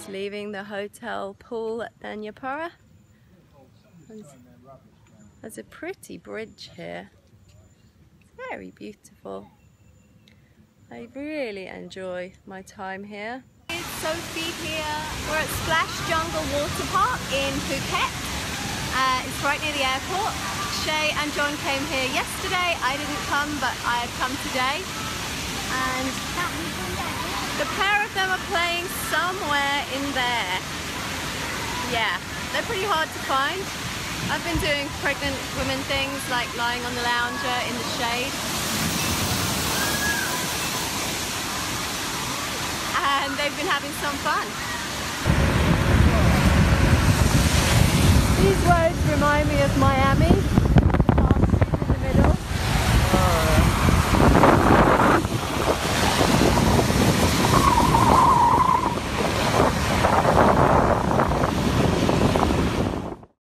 Just leaving the hotel pool at Banyapara. There's a pretty bridge here. It's very beautiful. I really enjoy my time here. It's Sophie here. We're at Splash Jungle Water Park in Phuket. It's right near the airport. Shay and John came here yesterday. I didn't come, but I had come today. And the pair of them are playing somewhere in there. Yeah, they're pretty hard to find. I've been doing pregnant women things like lying on the lounger in the shade. And they've been having some fun. These roads remind me of Miami.